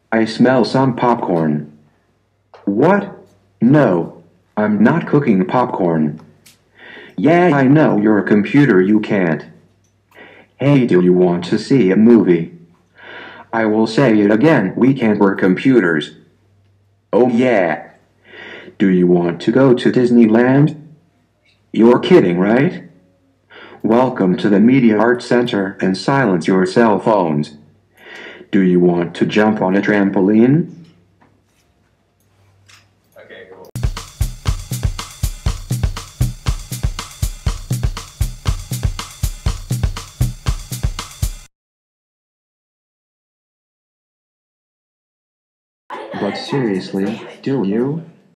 I smell some popcorn. What? No, I'm not cooking popcorn. Yeah, I know you're a computer, you can't. Hey, do you want to see a movie? I will say it again, we can't work computers. Oh yeah. Do you want to go to Disneyland? You're kidding, right? Welcome to the Media Arts Center and silence your cell phones. Do you want to jump on a trampoline? Okay, cool. But seriously, do you?